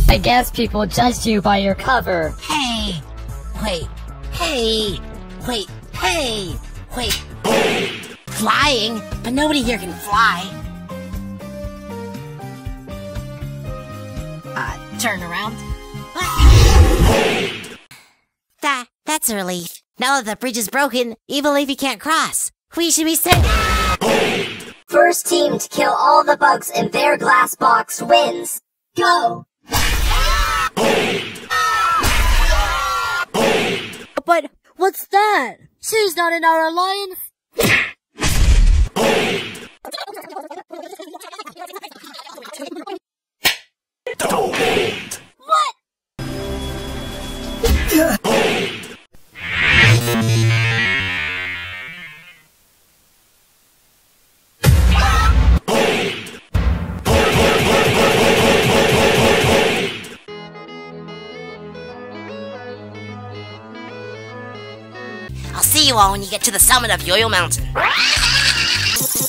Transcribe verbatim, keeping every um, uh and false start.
I guess people judged you by your cover. Hey! Wait. Hey! Wait. Hey! Wait. Flying? But nobody here can fly. Uh, turn around. That, that's a relief. Now that the bridge is broken, Evil Leafy can't cross. We should be safe. First team to kill all the bugs in their glass box wins. Go! But what's that? She's not in our alliance. What? I'll see you all when you get to the summit of Yo-Yo Mountain.